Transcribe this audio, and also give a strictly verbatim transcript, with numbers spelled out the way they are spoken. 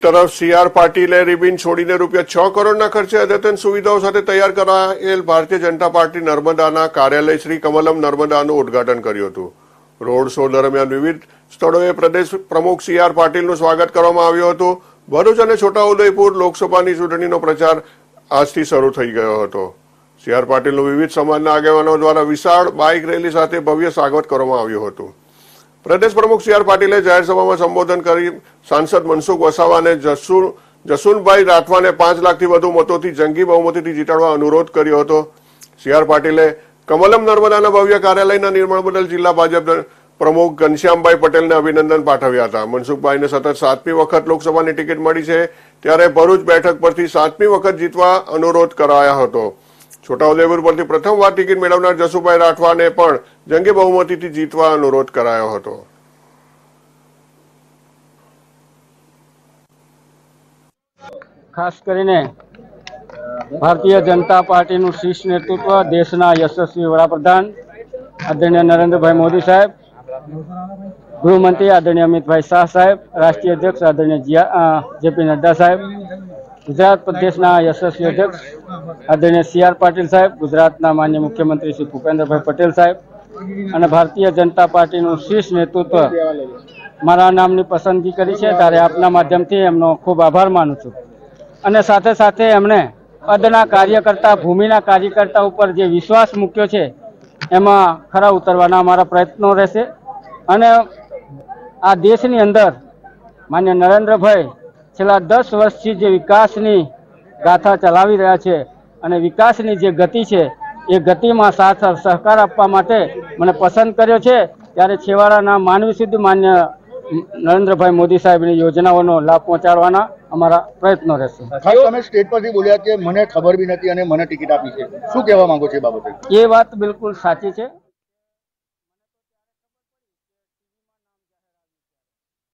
તરફ C R પાટીલે ribbon છોડીને રૂપિયા છ કરોડના ખર્ચે અદ્યતન સુવિધાઓ સાથે તૈયાર કરાયેલ ભારતીય જનતા પાર્ટી નર્મદાના કાર્યાલય શ્રી કમલમ નર્મદાનું ઉદ્ઘાટન કર્યું હતું. રોડ શો દરમિયાન વિવિધ સ્થળોએ પ્રદેશ પ્રમુખ સી આર પાટીલનું સ્વાગત કરવામાં આવ્યું હતું. ભરૂચ અને છોટાઉદેપુર લોકસભાની ચૂંટણીનો પ્રચાર આજથી શરૂ થઈ ગયો હતો. સી આર પાટીલનું વિવિધ સમાજના આગેવાનો દ્વારા વિશાળ બાઇક રેલી સાથે ભવ્ય સ્વાગત કરવામાં આવ્યું હતું. પ્રદેશ પ્રમુખ સી આર પાટીલે જાહેર સભામાં સંબોધન કરી સાંસદ મનસુખ વસાવાને જસુ જસુનભાઈ રાઠવાને પાંચ લાખથી વધુ મતોથી જંગી બહુમતીથી જીતાડવા અનુરોધ કર્યો હતો. સી આર પાટીલે કમલમ નર્મદાના ભવ્ય કાર્યાલયના નિર્માણ બદલ જિલ્લા ભાજપ પ્રમુખ ઘનશ્યામભાઈ પટેલને અભિનંદન પાઠવ્યા હતા. મનસુખભાઈને સતત સાતમી વખત લોકસભાની ટિકિટ મળી છે, ત્યારે ભરૂચ બેઠક પરથી સાતમી વખત જીતવા અનુરોધ કરાયો હતો. છોટાઉદેપુર પરથી પ્રથમવાર ટિકિટ મેળવનાર જસુભાઈ રાઠવાને પણ જંગી બહુમતીથી જીતવા અનુરોધ કરાયો હતો. ખાસ કરીને ભારતીય જનતા પાર્ટીનું શીર્ષ નેતૃત્વ, દેશના યશસ્વી વડાપ્રધાન આદરણીય નરેન્દ્રભાઈ મોદી સાહેબ, ગૃહમંત્રી આદરણીય અમિતભાઈ શાહ સાહેબ, રાષ્ટ્રીય અધ્યક્ષ આદરણીય જેપી નડ્ડા સાહેબ, ગુજરાત પ્રદેશના યશસ્વી અધ્યક્ષ આદરણીય સી આર પાટીલ સાહેબ, ગુજરાતના માન્ય મુખ્યમંત્રી શ્રી ભૂપેન્દ્રભાઈ પટેલ સાહેબ અને ભારતીય જનતા પાર્ટીનું શીર્ષ નેતૃત્વ મારા નામની પસંદગી કરી છે, ત્યારે આપના માધ્યમથી એમનો ખૂબ આભાર માનું છું. અને સાથે સાથે એમણે અદના કાર્યકર્તા, ભૂમિના કાર્યકર્તા ઉપર જે વિશ્વાસ મૂક્યો છે એમાં ખરા ઉતરવાના અમારા પ્રયત્નો રહેશે. અને આ દેશની અંદર માન્ય નરેન્દ્રભાઈ છેલ્લા દસ વર્ષથી જે વિકાસની ગાથા ચલાવી રહ્યા છે અને વિકાસની જે ગતિ છે એ ગતિમાં સાથ સહકાર આપવા માટે મને પસંદ કર્યો છે, ત્યારે છેવાડાના માનવી સુધી માન્ય નરેન્દ્રભાઈ મોદી સાહેબની યોજનાઓનો લાભ પહોંચાડવાના અમારા પ્રયત્નો રહેશે. તમે સ્ટેજ પરથી બોલ્યા કે મને ખબર બી નથી અને મને ટિકિટ આપી છે, શું કહેવા માંગો છો એ બાબતે? એ વાત બિલકુલ સાચી છે.